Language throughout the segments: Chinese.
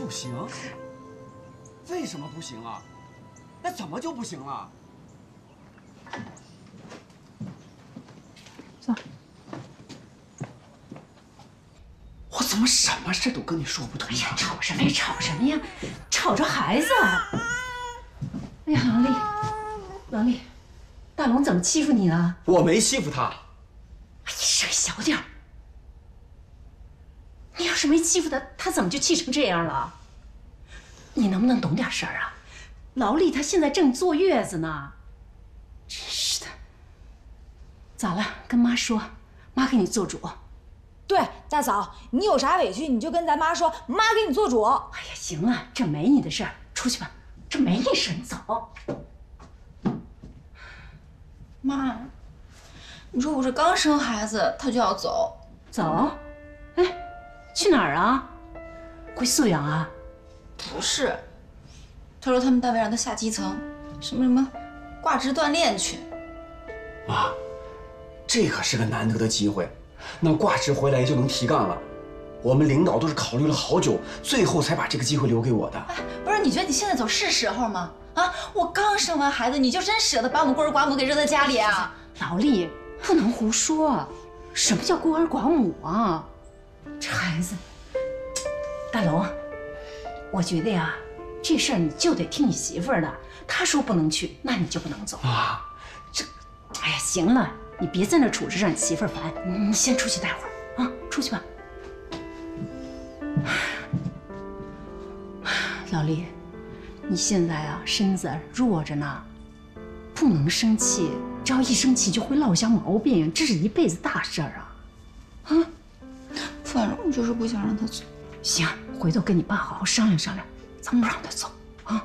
不行？为什么不行啊？那怎么就不行了？ 走。 我怎么什么事都跟你说不通？ 哎呀，吵什么呀？吵什么呀？吵着孩子。哎呀，老李，老李，大龙怎么欺负你了？ 我没欺负他。 哎，你声音小点儿。你要是没欺负他，他怎么就气成这样了？你能不能懂点事儿啊？劳丽她现在正坐月子呢。真是的。咋了？跟妈说，妈给你做主。 对，大嫂，你有啥委屈你就跟咱妈说，妈给你做主。 哎呀，行了，这没你的事儿，出去吧。这没你事，你走。 妈，你说我这刚生孩子，他就要走。 走？哎，去哪儿啊？回宿养啊？ 不是，他说他们单位让他下基层，什么挂职锻炼去。 妈，这可是个难得的机会，那挂职回来就能提干了。我们领导都是考虑了好久，最后才把这个机会留给我的。 哎，不是，你觉得你现在走是时候吗？啊，我刚生完孩子，你就真舍得把我们孤儿寡母给扔在家里啊？ 劳丽，不能胡说。什么叫孤儿寡母啊？这孩子，大龙，我觉得呀，这事儿你就得听你媳妇儿的。她说不能去，那你就不能走。 妈，这…… 哎呀，行了，你别在那杵着让你媳妇儿烦。你先出去待会儿啊，出去吧。老丽，你现在啊身子弱着呢，不能生气。只要一生气就会落下毛病，这是一辈子大事儿啊！啊， 反正我就是不想让他走。 行，回头跟你爸好好商量商量，咱不让他走啊。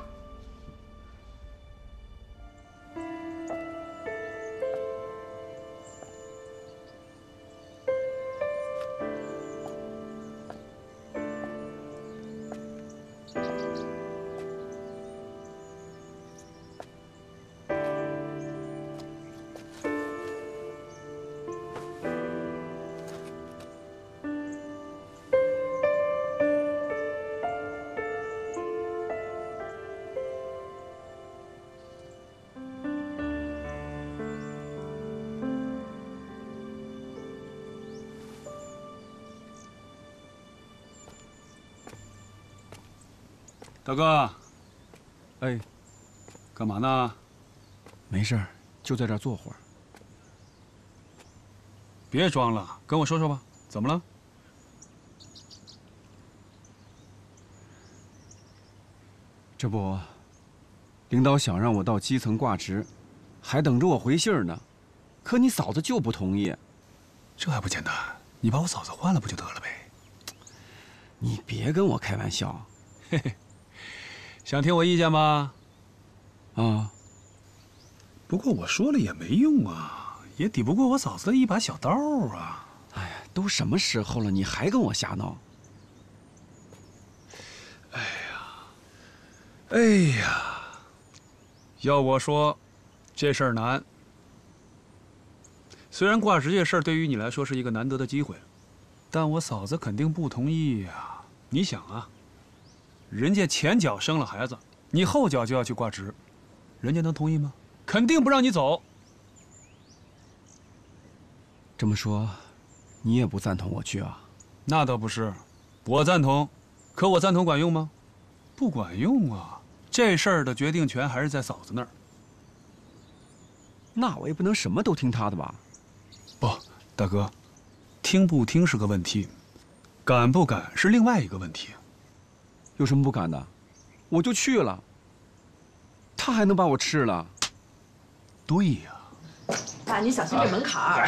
大哥，哎，干嘛呢？ 没事儿，就在这儿坐会儿。 别装了，跟我说说吧，怎么了？ 这不，领导想让我到基层挂职，还等着我回信儿呢。可你嫂子就不同意。 这还不简单？你把我嫂子换了不就得了呗？ 你别跟我开玩笑。 嘿嘿。想听我意见吗？ 啊， 不过我说了也没用啊，也抵不过我嫂子的一把小刀啊。 哎呀，都什么时候了，你还跟我瞎闹？ 哎呀，要我说，这事儿难。虽然挂职这事儿对于你来说是一个难得的机会，但我嫂子肯定不同意呀。你想啊。人家前脚生了孩子，你后脚就要去挂职，人家能同意吗？肯定不让你走。 这么说，你也不赞同我去啊？ 那倒不是，我赞同，可我赞同管用吗？不管用啊！这事儿的决定权还是在嫂子那儿。 那我也不能什么都听她的吧？ 不，大哥，听不听是个问题，敢不敢是另外一个问题。 有什么不敢的？我就去了，他还能把我吃了？ 对呀。 爸，你小心这门槛儿。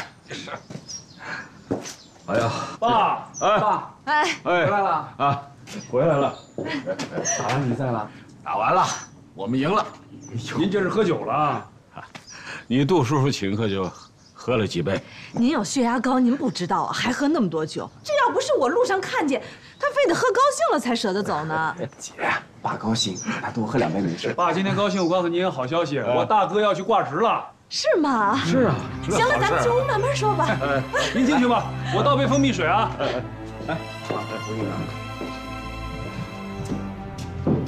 哎呀， 爸， 爸， 哎， 回来了啊，回来了。 打完比赛了？ 打完了，我们赢了。 您这是喝酒了啊？ 你杜叔叔请客就喝了几杯。 您有血压高，您不知道啊，还喝那么多酒。这要不是我路上看见，他非得喝高兴了才舍得走呢。 姐，爸高兴，他多喝2杯没事。 爸今天高兴，我告诉你一个好消息，我大哥要去挂职了。 是吗？ 是啊。 行了，咱们进屋慢慢说吧。 您进去吧，我倒杯蜂蜜水啊。 来，爸，来，我给你拿。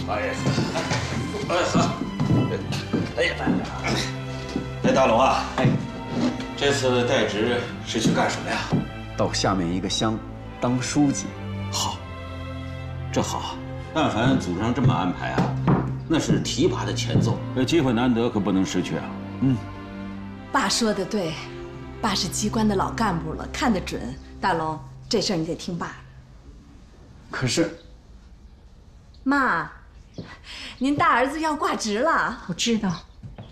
哎呀，哎好，哎呀，哎大龙啊，哎，这次代职是去干什么呀？ 到下面一个乡当书记。 好，这好，但凡组上这么安排啊，那是提拔的前奏，这机会难得，可不能失去啊。 爸说的对，爸是机关的老干部了，看得准。大龙，这事儿你得听爸。 可是， 妈，您大儿子要挂职了。 我知道。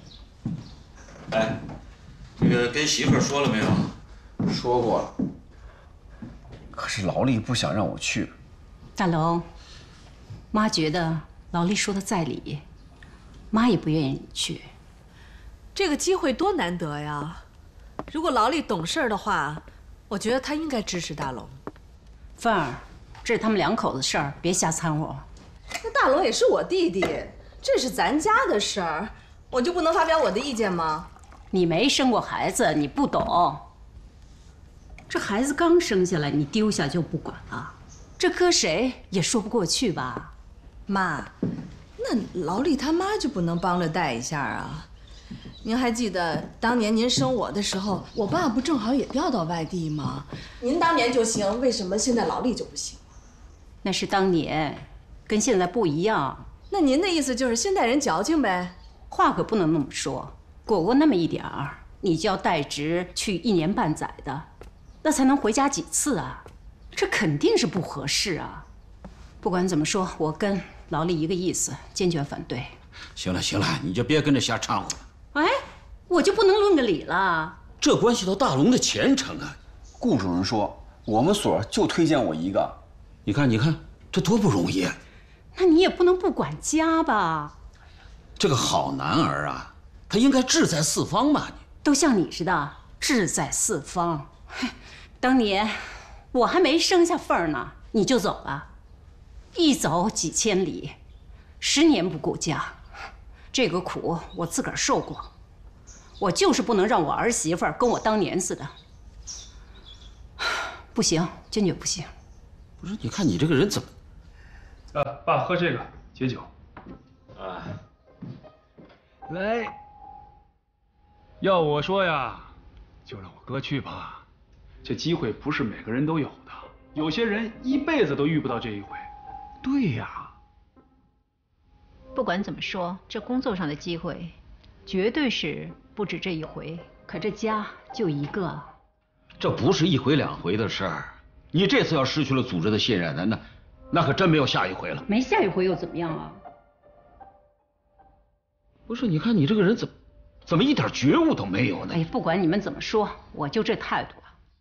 哎，这个跟媳妇儿说了没有？ 说过了。可是劳力不想让我去。 大龙，妈觉得劳力说的在理，妈也不愿意你去。 这个机会多难得呀！如果劳力懂事的话，我觉得他应该支持大龙。 凤儿，这是他们两口子事儿，别瞎掺和。 那大龙也是我弟弟，这是咱家的事儿，我就不能发表我的意见吗？ 你没生过孩子，你不懂。这孩子刚生下来，你丢下就不管了，这搁谁也说不过去吧？ 妈，那劳力他妈就不能帮着带一下啊？您还记得当年您生我的时候，我爸不正好也调到外地吗？您当年就行，为什么现在劳力就不行？ 那是当年，跟现在不一样。 那您的意思就是现代人矫情呗？ 话可不能那么说，果过那么一点儿，你就要代职去1年半载的，那才能回家几次啊？这肯定是不合适啊！不管怎么说，我跟劳力一个意思，坚决反对。 行了行了，你就别跟着瞎掺和了。 哎，我就不能论个理了？ 这关系到大龙的前程啊！ 顾主任说，我们所就推荐我一个。 你看，这多不容易啊！ 那你也不能不管家吧？ 这个好男儿啊，他应该志在四方嘛！ 都像你似的，志在四方。当年我还没生下凤儿呢，你就走了，一走几千里，10年不顾家。这个苦我自个儿受过，我就是不能让我儿媳妇儿跟我当年似的，不行，坚决不行。 不是，你看你这个人怎么…… 爸喝这个解酒。 啊， 来，要我说呀，就让我哥去吧。这机会不是每个人都有的，有些人一辈子都遇不到这一回。对呀。 不管怎么说，这工作上的机会，绝对是不止这一回。 可这家就一个， 这不是1回2回的事儿。你这次要失去了组织的信任，那可真没有下一回了。 没下一回又怎么样啊？ 不是，你看你这个人怎么一点觉悟都没有呢？ 哎，不管你们怎么说，我就这态度了。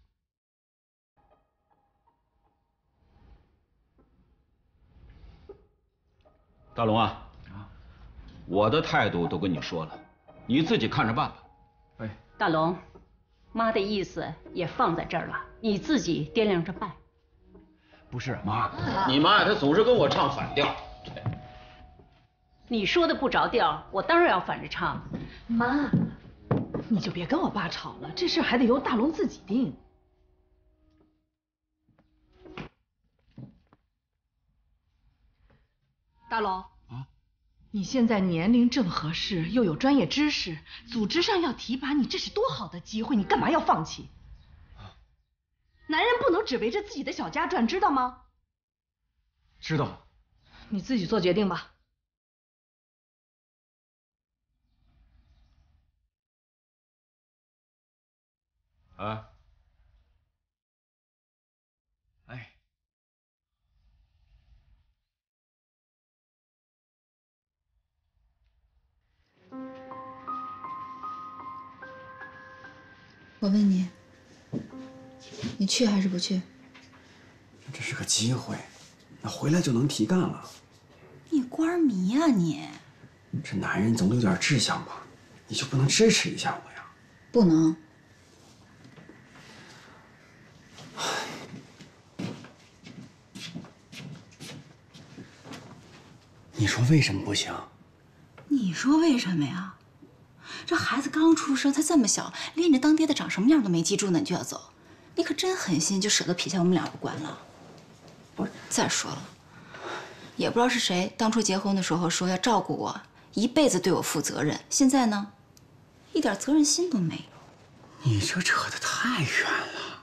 大龙啊，我的态度都跟你说了，你自己看着办吧。 哎， 大龙，妈的意思也放在这儿了，你自己掂量着办。 不是妈， 你妈她总是跟我唱反调。 你说的不着调，我当然要反着唱。 妈，你就别跟我爸吵了，这事还得由大龙自己定。大龙啊，你现在年龄正合适，又有专业知识，组织上要提拔你，这是多好的机会，你干嘛要放弃？男人不能只围着自己的小家转，知道吗？ 知道。 你自己做决定吧。 啊， 哎， 我问你，你去还是不去？ 这是个机会，那回来就能提干了。 你官迷啊你！ 这男人总得有点志向吧？你就不能支持一下我呀？ 不能。 你说为什么不行？ 你说为什么呀？这孩子刚出生，才这么小，连你当爹的长什么样都没记住呢，你就要走，你可真狠心，就舍得撇下我们俩不管了。再说了， 也不知道是谁当初结婚的时候说要照顾我，一辈子对我负责任，现在呢，一点责任心都没有。 你这扯得太远了。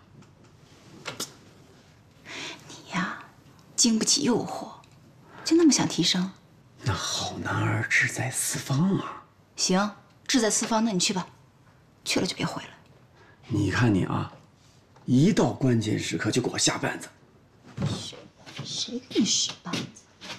你呀，经不起诱惑，就那么想提升？ 那好男儿志在四方啊。 行，志在四方，那你去吧，去了就别回来。 你看你啊，一到关键时刻就给我下绊子。 谁给你使绊子？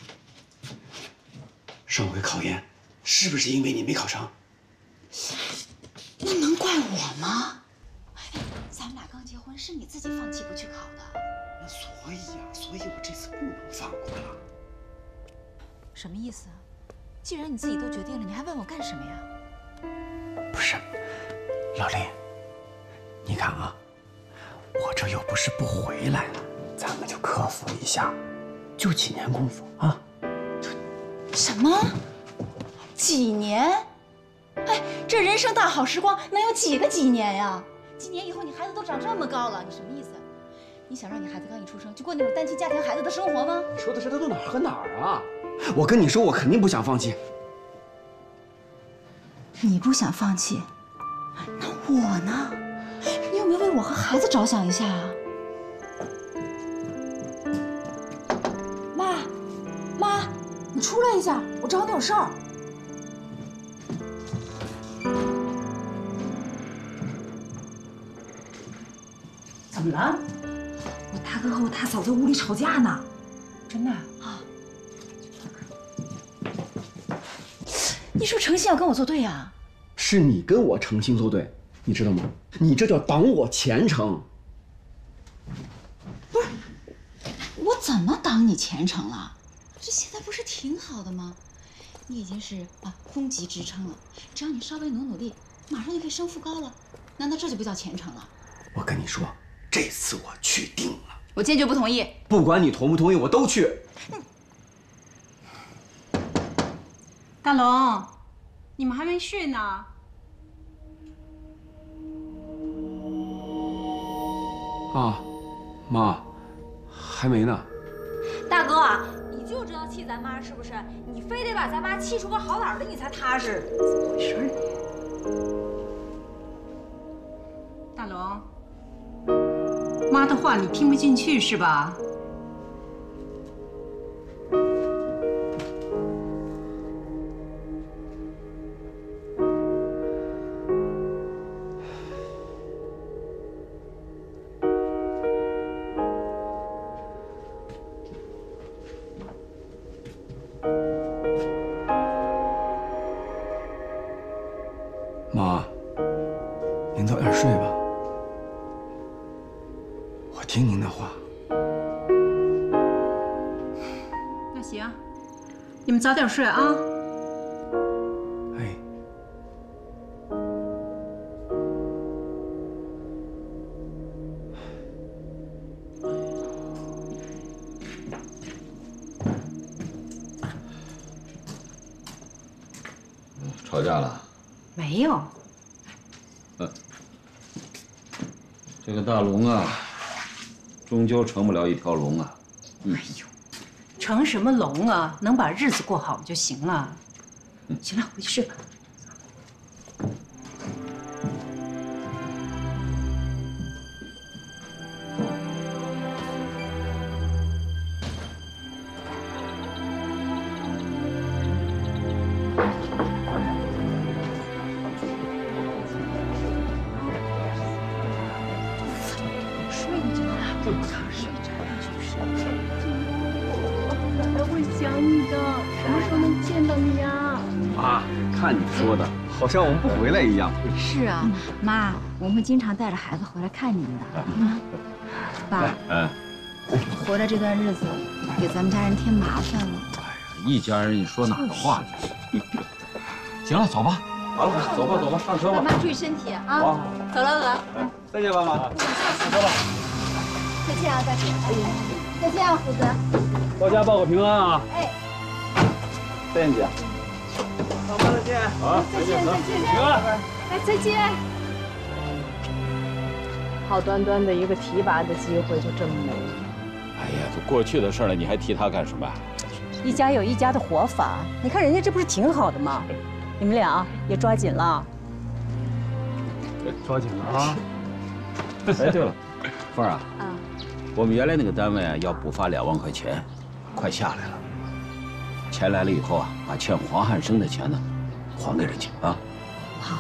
上回考研是不是因为你没考上？ 那能怪我吗？哎，咱们俩刚结婚，是你自己放弃不去考的。 那所以我这次不能放过了。 什么意思啊？既然你自己都决定了，你还问我干什么呀？ 不是，老林，你看啊，我这又不是不回来了，咱们就克服一下，就几年功夫啊。 什么？几年？哎，这人生大好时光能有几年呀？几年以后你孩子都长这么高了，你什么意思？你想让你孩子刚一出生就过那种单亲家庭孩子的生活吗？ 你说的这都哪儿和哪儿啊？我跟你说，我肯定不想放弃。 你不想放弃，那我呢？你有没有为我和孩子着想一下啊？妈，你出来一下，我找你有事儿。 怎么了？ 我大哥和我大嫂在屋里吵架呢。 真的啊？你是不是诚心要跟我作对呀？ 是你跟我诚心作对，你知道吗？你这叫挡我前程。 不是，我怎么挡你前程了？这现在不是挺好的吗？你已经是中级职称了，只要你稍微努力，马上就可以升副高了。难道这就不叫前程了？ 我跟你说，这次我去定了。 我坚决不同意。 不管你同不同意，我都去。 大龙，你们还没睡呢。 啊，妈，还没呢。 大哥，你就知道气咱妈是不是？你非得把咱妈气出个好歹来，你才踏实。怎么回事？ 大龙，妈的话你听不进去是吧？ 妈，您早点睡吧，我听您的话。 那行，你们早点睡啊。 哎， 吵架了？ 没有。 这个大龙啊，终究成不了一条龙啊。 哎呦，成什么龙啊？能把日子过好就行了。行了，回去睡吧。 妈，看你说的，好像我们不回来一样。 是啊，妈，我们会经常带着孩子回来看您的。爸，回来这段日子给咱们家人添麻烦了。 哎呀，一家人你说哪个话呢？行了，走吧。好了，走吧，走吧，上车吧。 妈注意身体啊！ 好， 走了，鹅。 再见，妈妈。 上车吧。 再见啊，大姐。再见啊，虎子。 到家报个平安啊！ 哎， 再见，姐。 上班再见。好，再见， 平安。 哎，再见。 好端端的一个提拔的机会就这么没了。 哎呀，都过去的事了，你还提他干什么？ 一家有一家的活法，你看人家这不是挺好的吗？你们俩也抓紧了。 抓紧了啊！ 哎，对了，凤儿啊，我们原来那个单位啊要补发2万块钱，快下来了。钱来了以后啊，把欠黄汉生的钱呢还给人家啊。 好。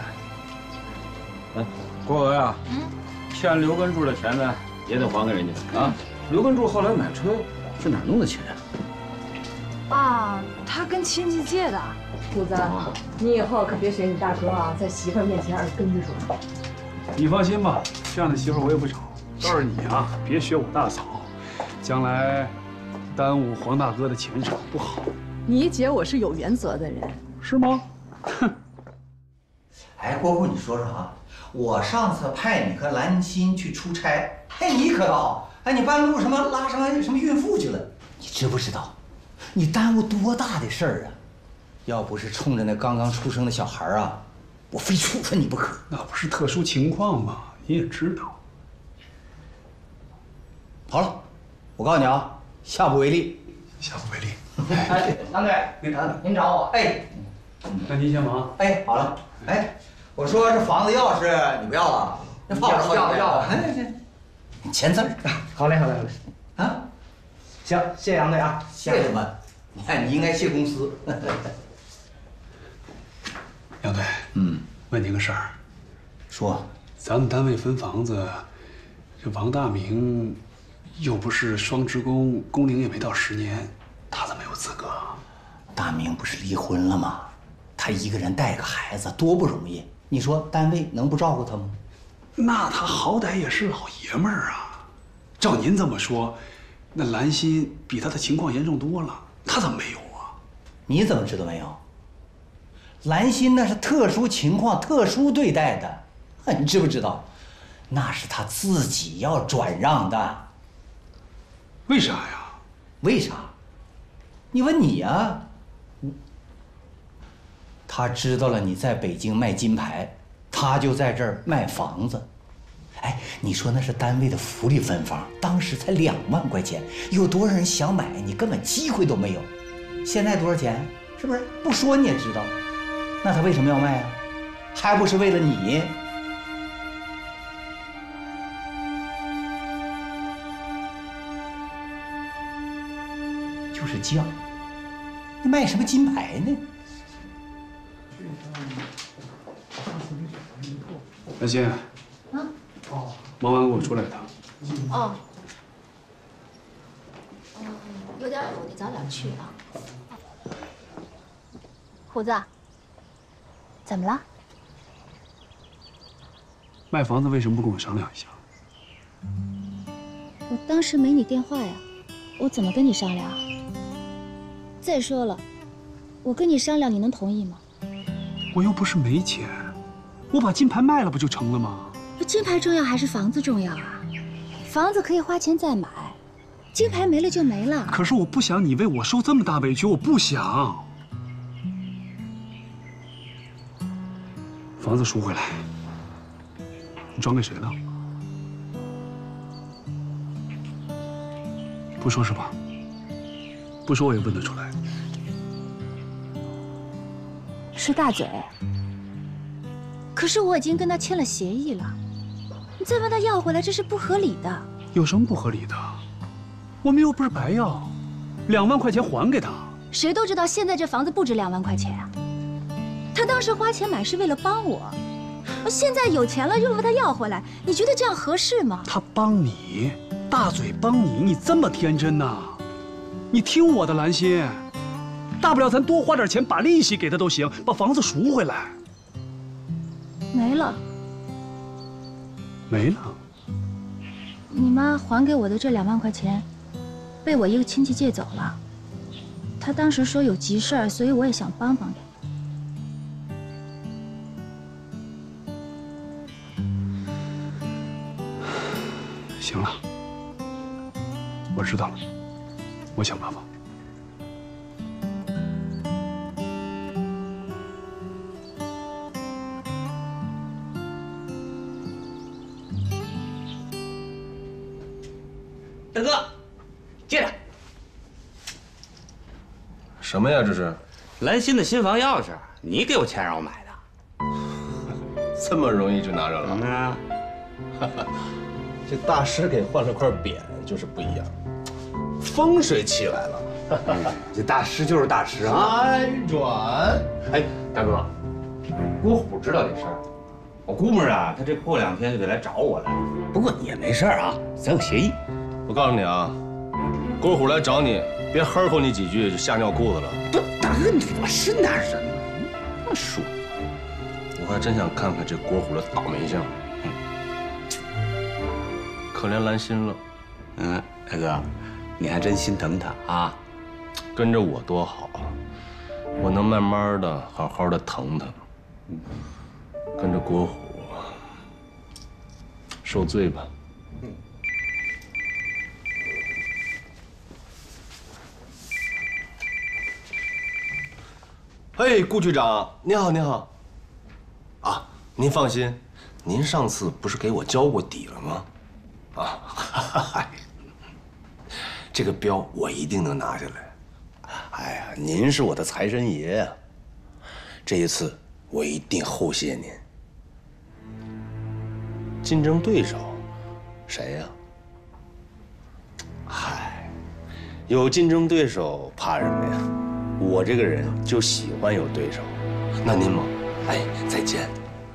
哎，郭娥呀，欠刘根柱的钱呢也得还给人家啊。刘根柱后来买车是哪弄的钱啊？ 啊，他跟亲戚借的。虎子，你以后可别学你大哥啊，在媳妇儿面前耳根子软。 你放心吧，这样的媳妇我也不找。倒是你啊，别学我大嫂，将来耽误黄大哥的前程不好。 你姐我是有原则的人， 是吗？哼。 哎，国富，你说说啊，我上次派你和兰心去出差，哎，你可倒好，哎，你半路拉什么孕妇去了？你知不知道，你耽误多大的事儿啊？要不是冲着那刚刚出生的小孩啊，我非处分你不可。 那不是特殊情况吗？你也知道。 好了，我告诉你啊，下不为例。 下不为例。 哎，杨队，您找我。哎， 那您先忙。 哎，好了。哎，我说这房子钥匙你不要了，那放着好几年。要。哎，你签字儿。 好嘞。 啊， 行，谢谢杨队啊。 谢什么？你看，你应该谢公司。 杨队，问您个事儿。 说。 咱们单位分房子，这王大明又不是双职工，工龄也没到10年，他怎么有资格？ 大明不是离婚了吗？他一个人带个孩子多不容易，你说单位能不照顾他吗？ 那他好歹也是老爷们儿啊。照您这么说，那兰心比他的情况严重多了，他怎么没有啊？ 你怎么知道没有？兰心那是特殊情况，特殊对待的，你知不知道？那是他自己要转让的。 为啥呀？ 为啥？你问你呀。他知道了你在北京卖金牌，他就在这儿卖房子。哎，你说那是单位的福利分房，当时才2万块钱，有多少人想买，你根本机会都没有。现在多少钱？是不是？不说你也知道。那他为什么要卖啊？还不是为了你？就是犟。你卖什么金牌呢？ 兰心，忙完给我出来一趟。 哦。有点我得早点去啊。虎子，怎么了？ 卖房子为什么不跟我商量一下？ 我当时没你电话呀，我怎么跟你商量？再说了，我跟你商量，你能同意吗？ 我又不是没钱，我把金牌卖了不就成了吗？ 金牌重要还是房子重要啊？房子可以花钱再买，金牌没了就没了。 可是我不想你为我受这么大委屈，我不想。房子赎回来，你转给谁了？不说是吧？不说我也问得出来。 是大嘴。可是我已经跟他签了协议了，你再问他要回来，这是不合理的。 有什么不合理的？我们又不是白要，2万块钱还给他。 谁都知道现在这房子不值2万块钱啊。他当时花钱买是为了帮我，现在有钱了又问他要回来，你觉得这样合适吗？ 他帮你，大嘴帮你，你这么天真呐？你听我的，兰心，大不了咱多花点钱把利息给他都行，把房子赎回来。 没了。 没了。 你妈还给我的这2万块钱，被我一个亲戚借走了。他当时说有急事儿，所以我也想帮帮他。 行了，我知道了，我想办法。 大哥，接着。 什么呀？这是兰心的新房钥匙，你给我钱让我买的。 这么容易就拿着了？ 啊， 这大师给换了块匾，就是不一样，风水起来了。 这大师就是大师啊！ 反转。 哎，大哥，郭虎知道这事儿，我估摸着他这过2天就得来找我了。不过也没事啊，咱有协议。 我告诉你啊，郭虎来找你，别呵吼你几句就吓尿裤子了。 不，大哥，我是那人吗？那么说， 我还真想看看这郭虎的倒霉相。可怜兰心了。 大哥，你还真心疼他啊。 跟着我多好啊！我能慢慢的、好好的疼他。跟着郭虎受罪吧。嘿，顾局长，您好，您好。啊，您放心，您上次不是给我交过底了吗？啊，这个标我一定能拿下来。哎呀，您是我的财神爷呀！这一次我一定厚谢您。竞争对手，谁呀？嗨，有竞争对手怕什么呀？我这个人就喜欢有对手。那您忙，哎，再见。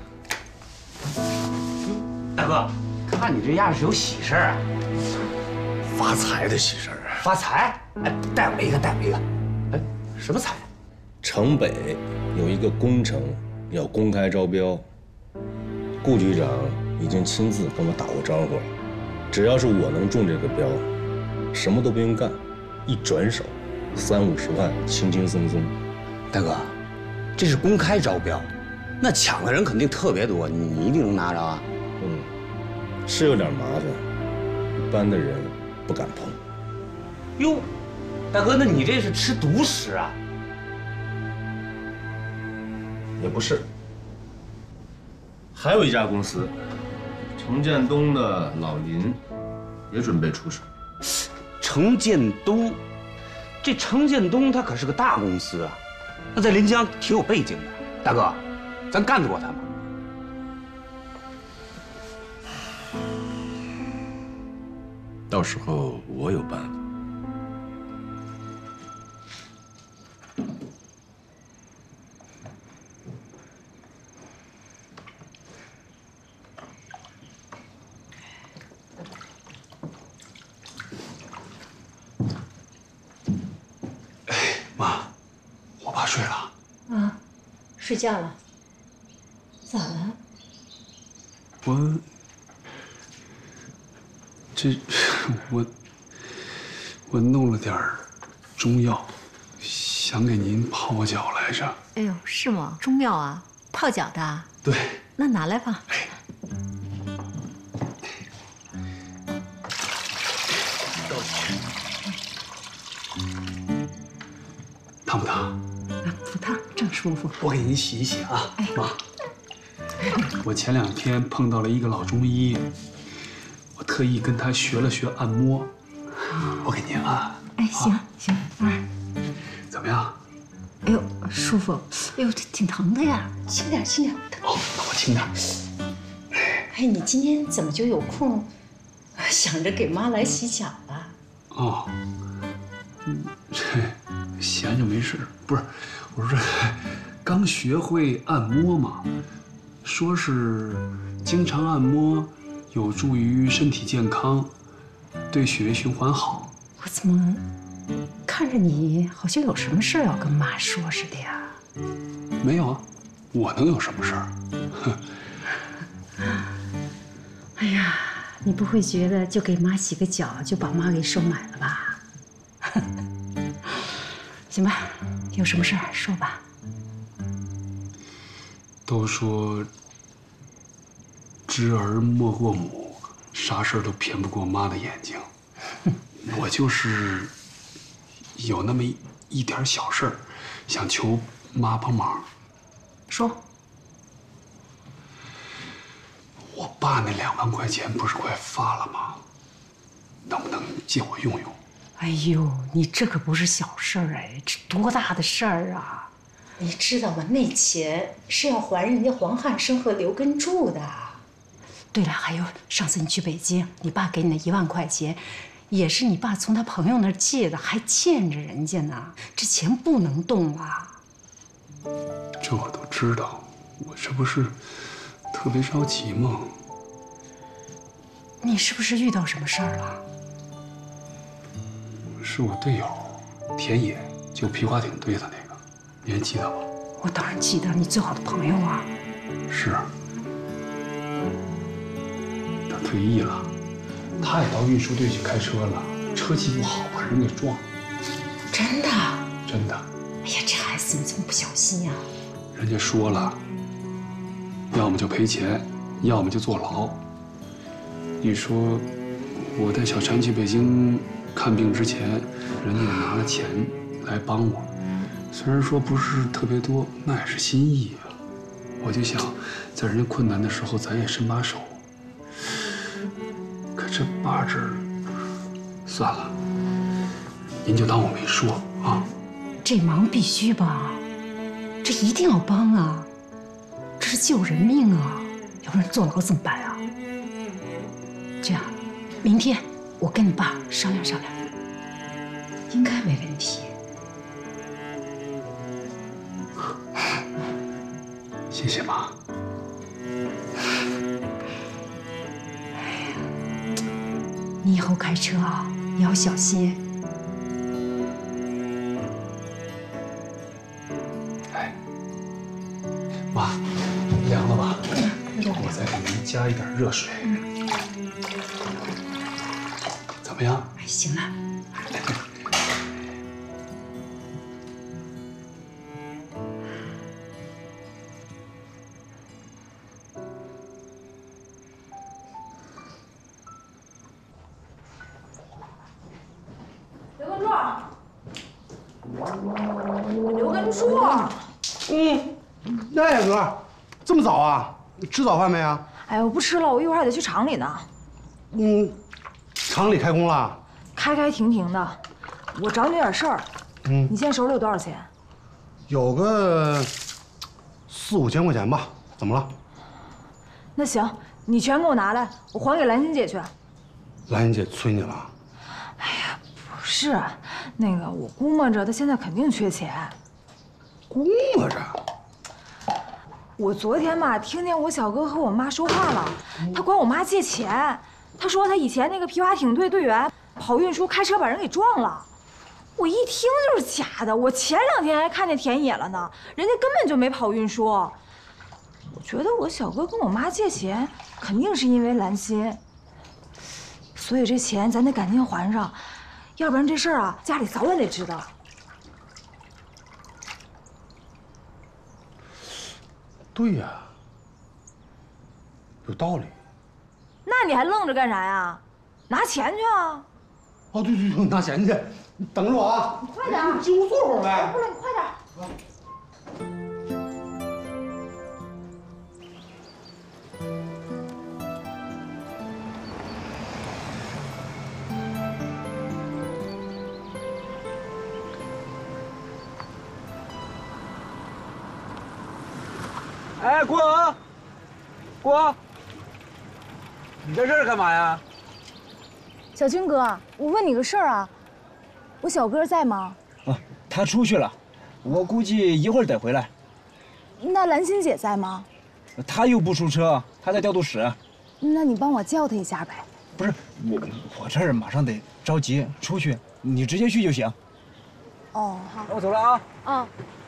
大哥，看你这样是有喜事啊？ 发财的喜事儿。 发财？哎，带我一个，带我一个。哎，什么财？ 城北有一个工程要公开招标，顾局长已经亲自跟我打过招呼了。只要是我能中这个标，什么都不用干，一转手30-50万，轻轻松松。 大哥，这是公开招标，那抢的人肯定特别多，你一定能拿着啊。 是有点麻烦，一般的人不敢碰。 哟，大哥，那你这是吃独食啊？ 也不是，还有一家公司，程建东的老林，也准备出手。 程建东，这程建东他可是个大公司啊，那在临江挺有背景的。大哥，咱干得过他吗？ 到时候我有办法。 妈，我爸睡了。 啊，睡觉了？咋了？ 我弄了点中药，想给您泡脚来着。 哎呦，是吗？中药啊，泡脚的？ 对。 那拿来吧。 烫不烫？ 不烫，正舒服。 我给您洗一洗啊，妈。我前2天碰到了一个老中医，我特意跟他学了学按摩，我给您按。 哎，行行，啊， 怎么样？ 哎呦，舒服。哎呦，这挺疼的呀，轻点，轻点。 哦，那我轻点。 哎，你今天怎么就有空想着给妈来洗脚了？ 哦，这闲着没事，不是，我说这刚学会按摩嘛，说是经常按摩有助于身体健康，对血液循环好。 我怎么看着你好像有什么事要跟妈说似的呀？ 没有啊，我能有什么事儿？ 哎呀，你不会觉得就给妈洗个脚就把妈给收买了吧？行吧，有什么事儿说吧。 都说知儿莫过母，啥事儿都骗不过妈的眼睛。我就是有那么一点小事儿，想求妈帮忙。 说。 我爸那2万块钱不是快发了吗？能不能借我用用？ 哎呦，你这可不是小事儿哎，这多大的事儿啊！你知道吗？那钱是要还人家黄汉生和刘根柱的。对了，还有上次你去北京，你爸给你的1万块钱，也是你爸从他朋友那儿借的，还欠着人家呢。这钱不能动啊！ 这我都知道，我这不是特别着急吗？ 你是不是遇到什么事儿了？ 是我队友田野救皮划艇队的那个，你还记得吧？ 我当然记得，你最好的朋友啊。 是。他退役了，他也到运输队去开车了，车技不好，把人给撞了。 真的？ 真的。 哎呀，这孩子怎么这么不小心呀？ 人家说了，要么就赔钱，要么就坐牢。你说我带小陈去北京看病之前，人家也拿了钱来帮我，虽然说不是特别多，那也是心意啊。我就想，在人家困难的时候，咱也伸把手。可这8字，算了，您就当我没说啊。 这忙必须帮，这一定要帮啊！这是救人命啊，要不然坐牢怎么办啊？这样，明天我跟你爸商量商量，应该没问题。 谢谢妈。 你以后开车啊也要小心。 哎，妈，凉了吧？我再给您加一点热水。怎么样？ 哎，行了。 刘根柱， 哎，哥，这么早啊？吃早饭没啊？ 哎，我不吃了，我一会儿还得去厂里呢。 厂里开工了？ 开停停的。我找你点事儿。你现在手里有多少钱？ 有个4、5千块钱吧。怎么了？ 那行，你全给我拿来，我还给兰心姐去。 兰心姐催你了？ 哎呀，不是，那个我估摸着她现在肯定缺钱。 估摸着？ 我昨天吧，听见我小哥和我妈说话了，他管我妈借钱。他说他以前那个皮划艇队队员跑运输开车把人给撞了。我一听就是假的，我前2天还看见田野了呢，人家根本就没跑运输。我觉得我小哥跟我妈借钱，肯定是因为兰心，所以这钱咱得赶紧还上，要不然这事儿啊，家里早晚得知道。 对呀，有道理。 那你还愣着干啥呀？拿钱去啊！ 哦，对，拿钱去。你等着我啊！ 你快点， 你就坐会儿呗。 不了，你快点。 哎，郭娥，郭，你在这儿干嘛呀？ 小军哥，我问你个事儿啊，我小哥在吗？ 啊，他出去了，我估计一会儿得回来。 那兰心姐在吗？ 他又不出车，他在调度室。 那你帮我叫他一下呗。 不是我这儿马上得着急出去，你直接去就行。 哦，好。 那我走了啊。 啊。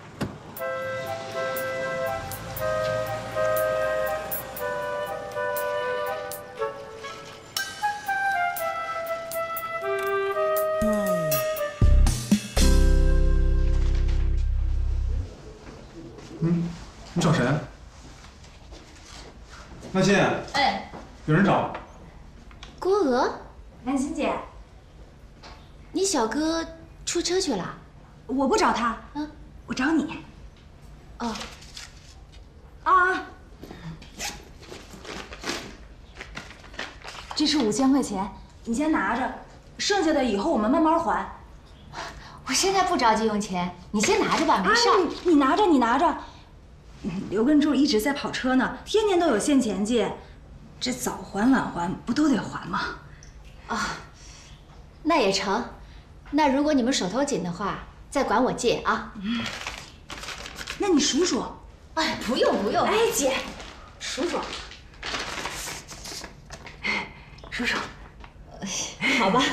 你找谁？兰心。 哎， 有人找。 郭娥， 兰心姐， 你小哥出车去了？ 我不找他，我找你。 哦。 啊！这是5000块钱，你先拿着， 剩下的以后我们慢慢还。 我现在不着急用钱，你先拿着吧，没事。 你拿着，你拿着。刘根柱一直在跑车呢，天天都有现钱借，这早还晚还不都得还吗？ 啊，那也成。那如果你们手头紧的话，再管我借啊。 那你数数。 哎，不用不用。 哎，姐， 数数。 数数。 好吧。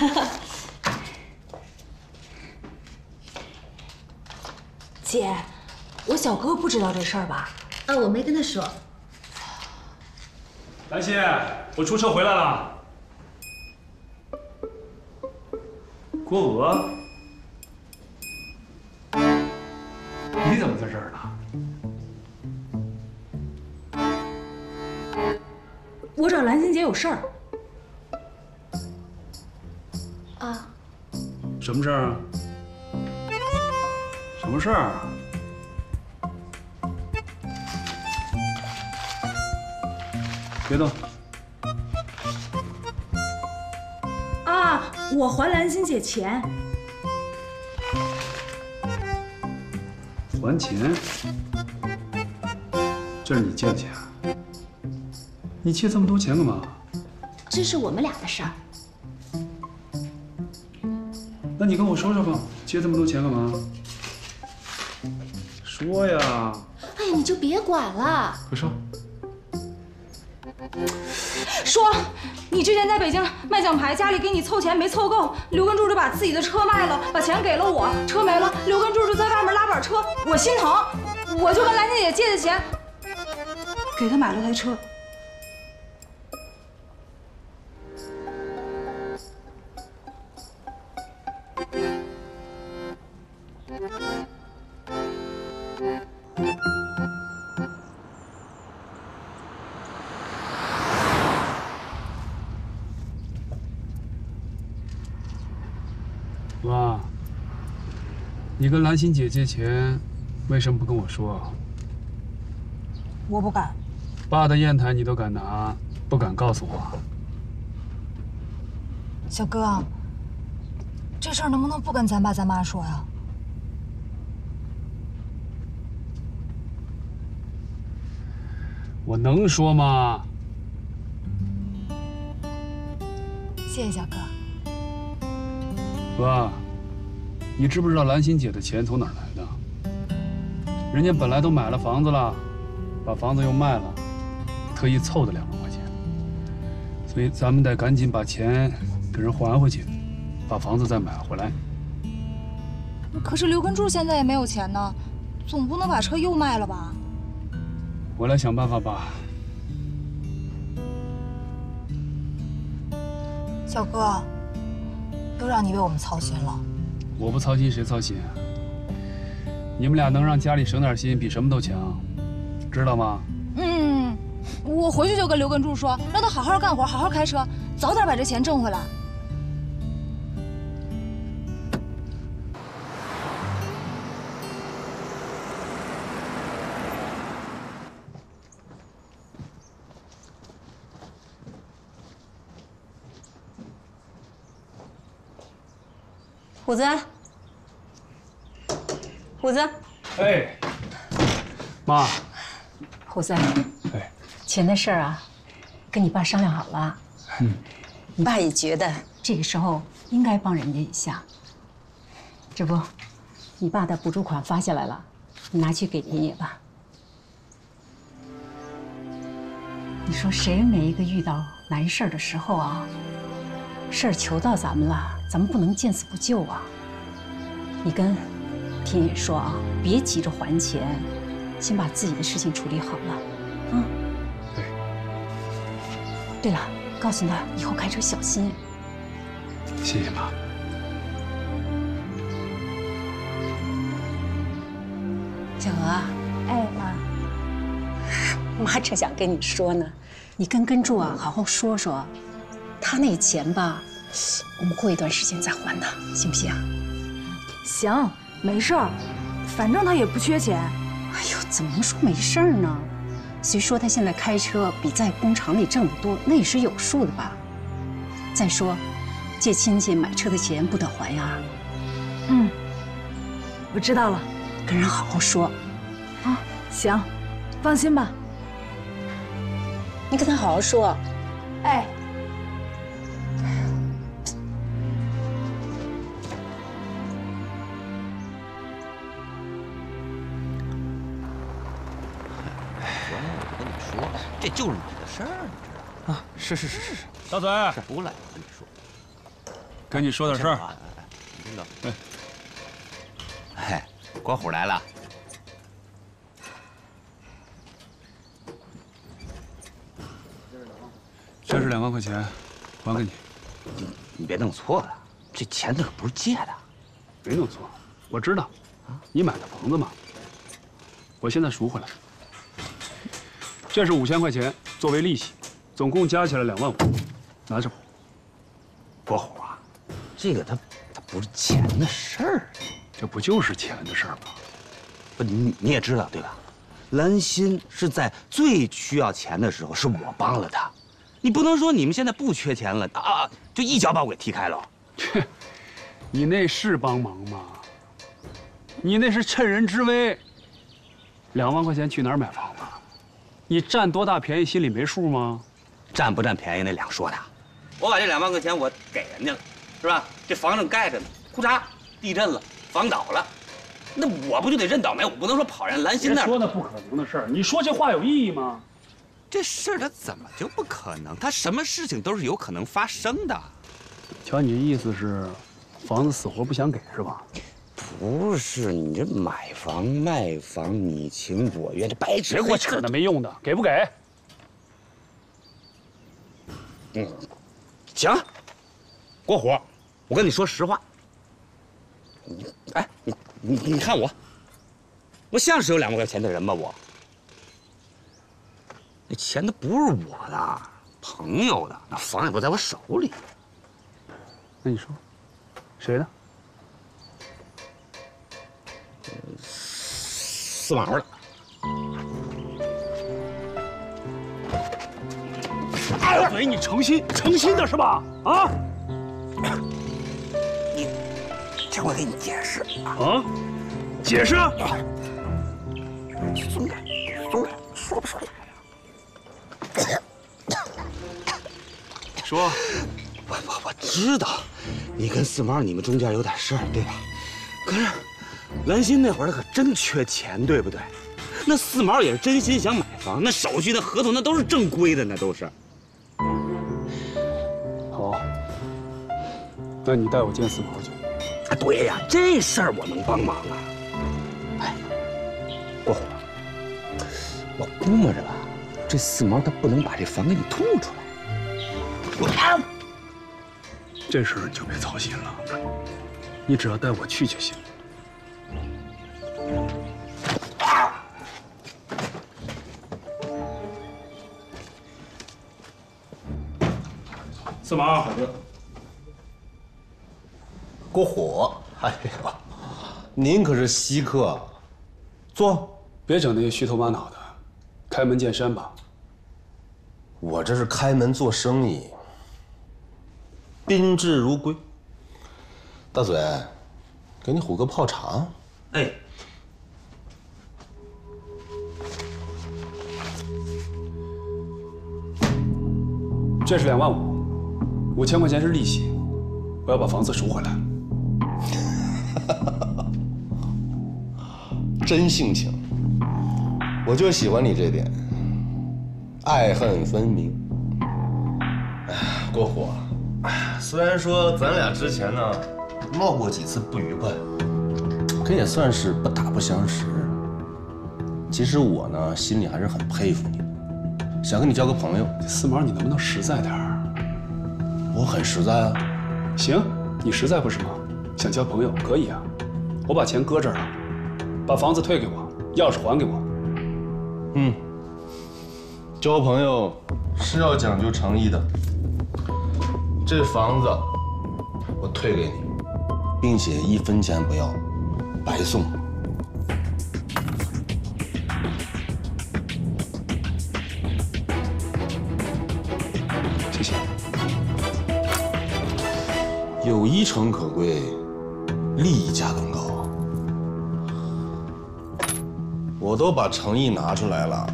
姐，我小哥不知道这事儿吧？ 啊，我没跟他说。 兰心，我出车回来了。郭娥，你怎么在这儿呢？ 我找兰心姐有事儿。 啊？ 什么事儿啊？什么事儿？别动！ 啊，我还兰心姐钱。 还钱？这是你借的钱？你借这么多钱干嘛？ 这是我们俩的事儿。 那你跟我说说吧，借这么多钱干嘛？说呀！ 哎呀，你就别管了。 快说！ 说，你之前在北京卖奖牌，家里给你凑钱没凑够，刘根柱就把自己的车卖了，把钱给了我，车没了，刘根柱就在外面拉板车，我心疼，我就跟兰心姐借的钱，给他买了台车。 妈，你跟兰心姐借钱，为什么不跟我说？ 我不敢。 爸的砚台你都敢拿，不敢告诉我？ 小哥，这事儿能不能不跟咱爸咱妈说呀？ 我能说吗？ 谢谢小哥。 爸，你知不知道兰心姐的钱从哪儿来的？人家本来都买了房子了，把房子又卖了，特意凑的2万块钱，所以咱们得赶紧把钱给人还回去，把房子再买回来。 可是刘根柱现在也没有钱呢，总不能把车又卖了吧？ 我来想办法吧。 小哥，又让你为我们操心了。 我不操心谁操心啊？你们俩能让家里省点心，比什么都强，知道吗？ 嗯，我回去就跟刘根柱说，让他好好干活，好好开车，早点把这钱挣回来。 虎子，虎子， 哎，妈， 虎子，哎，钱的事儿啊，跟你爸商量好了。你爸也觉得这个时候应该帮人家一下。这不，你爸的补助款发下来了，你拿去给爷爷吧。你说谁没一个遇到难事儿的时候啊？事儿求到咱们了，咱们不能见死不救啊！你跟天野说啊，别急着还钱，先把自己的事情处理好了，啊？ 对。 对了，告诉他以后开车小心。 谢谢妈。 小娥， 哎， 妈正想跟你说呢，你跟根柱啊好好说说。他那钱吧，我们过一段时间再还他，行不行？ 行，没事儿，反正他也不缺钱。 哎呦，怎么能说没事儿呢？虽说他现在开车比在工厂里挣得多，那也是有数的吧。再说， 借亲戚买车的钱不得还呀。 嗯，我知道了， 跟人好好说。 啊，行，放心吧。 你跟他好好说。 哎。 这就是你的事儿，你知道吗？啊，是。 大嘴， 不赖，跟你说， 跟你说点事儿。 你听着，哎，国虎来了。 这是2万块钱，还给你。 你别弄错了，这钱那可不是借的。 没弄错，我知道。你买的房子嘛，我现在赎回来。这是5000块钱作为利息，总共加起来2万5，拿着吧。 国虎啊，这个它不是钱的事儿， 这不就是钱的事儿吗？ 不，你也知道对吧？兰心是在最需要钱的时候，是我帮了她，你不能说你们现在不缺钱了啊，就一脚把我给踢开了。 切，你那是帮忙吗？你那是趁人之危。2万块钱去哪儿买房子？你占多大便宜心里没数吗？ 占不占便宜那两说的。我把这2万块钱我给人家了，是吧？这房正盖着呢，呼嚓，地震了，房倒了，那我不就得认倒霉？我不能说跑人兰心那儿。 别说那不可能的事儿，你说这话有意义吗？ 这事儿它怎么就不可能？它什么事情都是有可能发生的。 瞧你的意思是，房子死活不想给是吧？ 不是，你这买房卖房你情我愿，这白纸黑字。 别扯那没用的，给不给？ 行。国虎，我跟你说实话。哎，你看我像是有2万块钱的人吗？我那钱都不是我的，朋友的，那房也不在我手里。 那你说，谁的？ 四毛的。 大嘴，你诚心的是吧？啊？ 你听我给你解释啊！解释。 松点，说不出来呀。 说， 我知道，你跟四毛你们中间有点事儿，对吧？可是兰心那会儿他可真缺钱，对不对？那四毛也是真心想买房，那手续、那合同那都是正规的，那都是。 好，那你带我见四毛去。 啊，对呀，这事儿我能帮忙啊。哎，国虎，我估摸着吧，这四毛他不能把这房给你吐出来。 这事儿你就别操心了，你只要带我去就行。四毛， 国虎，哎呀，您可是稀客，坐， 别整那些虚头巴脑的，开门见山吧。 我这是开门做生意，宾至如归。大嘴，给你虎哥泡茶。 哎。 这是2万5，5000块钱是利息，我要把房子赎回来。 真性情，我就喜欢你这点，爱恨分明。哎，国虎，虽然说咱俩之前呢闹过几次不愉快，可也算是不打不相识。其实我呢心里还是很佩服你的，想跟你交个朋友。 四毛，你能不能实在点儿？ 我很实在啊。 行，你实在不是吗？想交朋友可以啊，我把钱搁这儿了，把房子退给我，钥匙还给我。 嗯，交朋友是要讲究诚意的。这房子我退给你，并且1分钱不要，白送。 谢谢。 友谊诚可贵，利益价更高。我都把诚意拿出来了，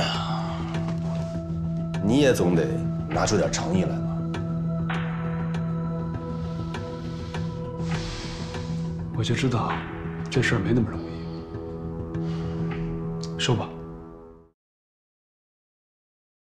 你也总得拿出点诚意来吧。 我就知道这事儿没那么容易。收吧。